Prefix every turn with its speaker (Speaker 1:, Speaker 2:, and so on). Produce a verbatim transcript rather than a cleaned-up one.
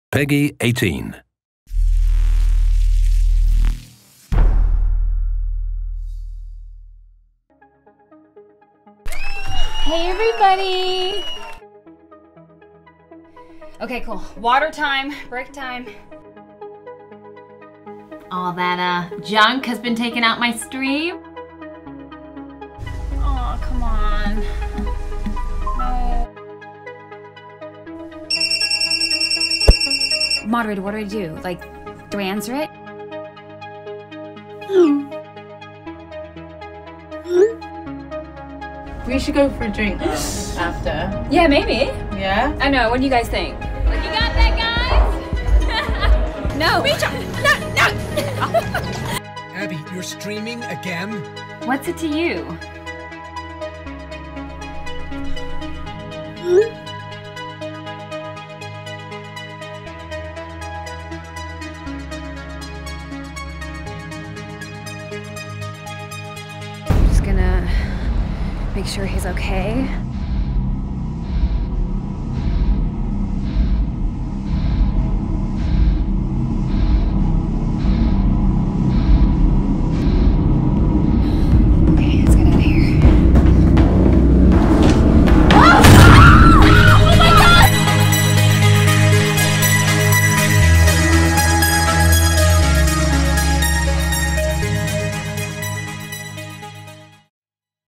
Speaker 1: Peggy eighteen.
Speaker 2: Hey everybody! Okay, cool. Water time, break time. All that uh, junk has been taken out my stream. Oh, come on. No. Moderator, what do I do? Like, do I answer it?
Speaker 3: We should go for a drink after.
Speaker 2: Yeah, maybe.
Speaker 3: Yeah?
Speaker 2: I know, what do you guys think? Like, you got that, guys? No. Reach up. No, no.
Speaker 4: Abby, you're streaming again?
Speaker 2: What's it to you? I'm just gonna make sure he's okay.